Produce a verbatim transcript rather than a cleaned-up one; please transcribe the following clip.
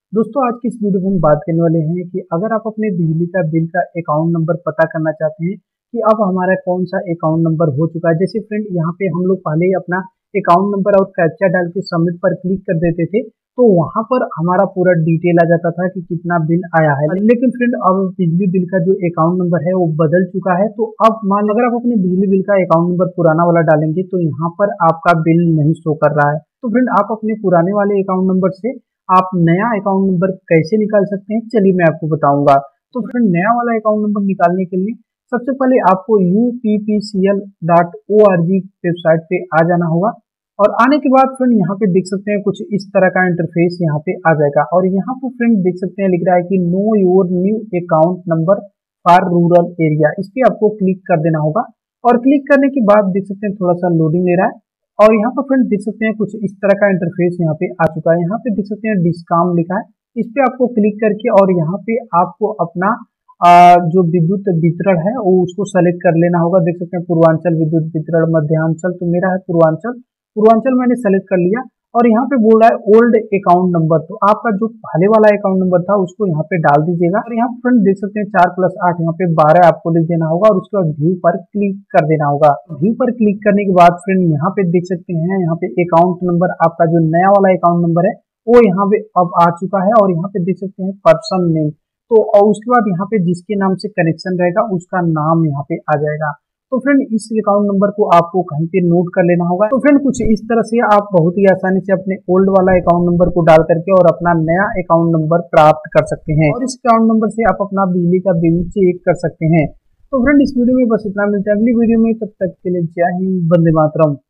दोस्तों आज की इस वीडियो में हम बात करने वाले हैं कि अगर आप अपने बिजली का बिल का अकाउंट नंबर पता करना चाहते हैं कि अब हमारा कौन सा अकाउंट नंबर हो चुका है। जैसे फ्रेंड यहाँ पे हम लोग पहले ही अपना अकाउंट नंबर और कैप्चा डाल के सबमिट पर क्लिक कर देते थे, तो वहां पर हमारा पूरा डिटेल आ जाता था कि कितना बिल आया है। लेकिन फ्रेंड अब बिजली बिल का जो अकाउंट नंबर है वो बदल चुका है। तो अब मान अगर आप अपने बिजली बिल का अकाउंट नंबर पुराना वाला डालेंगे तो यहाँ पर आपका बिल नहीं शो कर रहा है। तो फ्रेंड आप अपने पुराने वाले अकाउंट नंबर से आप नया अकाउंट नंबर कैसे निकाल सकते हैं, चलिए मैं आपको बताऊंगा। तो फ्रेंड नया वाला अकाउंट नंबर निकालने के लिए सबसे पहले आपको U P P C L dot O R G website पे आ जाना होगा। और आने के बाद फ्रेंड यहाँ पे देख सकते हैं कुछ इस तरह का इंटरफेस यहाँ पे आ जाएगा। और यहाँ पे फ्रेंड देख सकते हैं लिख रहा है कि know your new account number for rural area, इस पे आपको क्लिक कर देना होगा। और क्लिक करने के बाद देख सकते हैं थोड़ा सा लोडिंग ले रहा है। और यहाँ पर फ्रेंड देख सकते हैं कुछ इस तरह का इंटरफेस यहाँ पे आ चुका है। यहाँ पे देख सकते हैं डिस्काउंट लिखा है, इस पे आपको क्लिक करके और यहाँ पे आपको अपना आ, जो विद्युत वितरण है वो उसको सेलेक्ट कर लेना होगा। देख सकते हैं पूर्वांचल विद्युत वितरण, मध्यांचल, तो मेरा है पूर्वांचल। पूर्वांचल मैंने सेलेक्ट कर लिया। और यहाँ पे बोल रहा है ओल्ड अकाउंट नंबर, तो आपका जो पहले वाला अकाउंट नंबर था उसको यहाँ पे डाल दीजिएगा। और यहाँ पे फ्रेंड देख सकते हैं चार प्लस आठ यहाँ पे बारह आपको लिख देना होगा और उसके बाद व्यू पर क्लिक कर देना होगा। व्यू पर क्लिक करने के बाद फ्रेंड यहाँ पे देख सकते हैं यहाँ पे अकाउंट नंबर आपका जो नया वाला अकाउंट नंबर है वो यहाँ पे अब आ चुका है। और यहाँ पे देख सकते हैं पर्सन नेम, तो और उसके बाद यहाँ पे जिसके नाम से कनेक्शन रहेगा उसका नाम यहाँ पे आ जाएगा। तो फ्रेंड इस अकाउंट नंबर को आपको कहीं पे नोट कर लेना होगा। तो फ्रेंड कुछ इस तरह से आप बहुत ही आसानी से अपने ओल्ड वाला अकाउंट नंबर को डाल करके और अपना नया अकाउंट नंबर प्राप्त कर सकते हैं। और इस अकाउंट नंबर से आप अपना बिजली का बिल चेक कर सकते हैं। तो फ्रेंड इस वीडियो में बस इतना, मिलता है अगली वीडियो में, तब तक के लिए जय हिंद, वंदे मातरम।